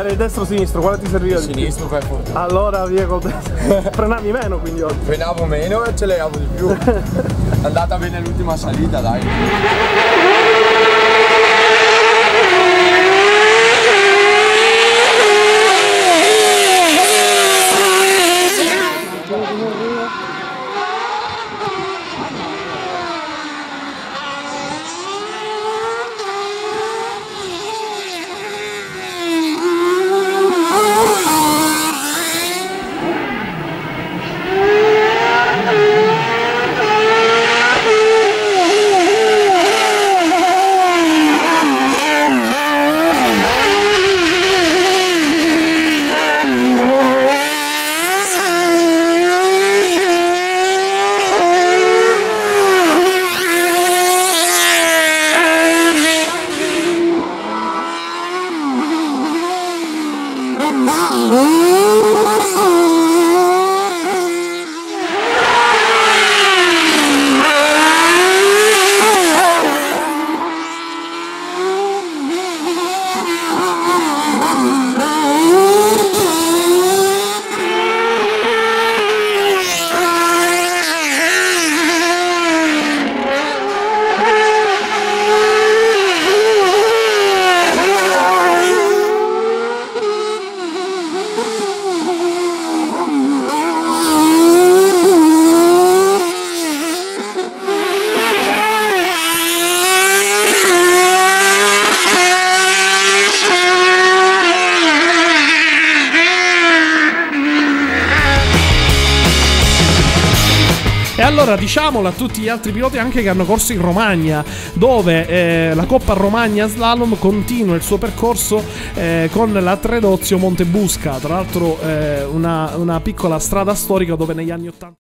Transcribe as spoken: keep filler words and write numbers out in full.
eh, destro o sinistro, quale ti serviva? Sinistro per fortuna. Allora via col destro. Frenavi meno quindi oggi? Frenavo meno e acceleravo di più. È andata bene l'ultima salita, dai. E allora diciamolo a tutti gli altri piloti anche che hanno corso in Romagna, dove eh, la Coppa Romagna Slalom continua il suo percorso eh, con la Tredozio Montebusca, tra l'altro eh, una, una piccola strada storica dove negli anni ottanta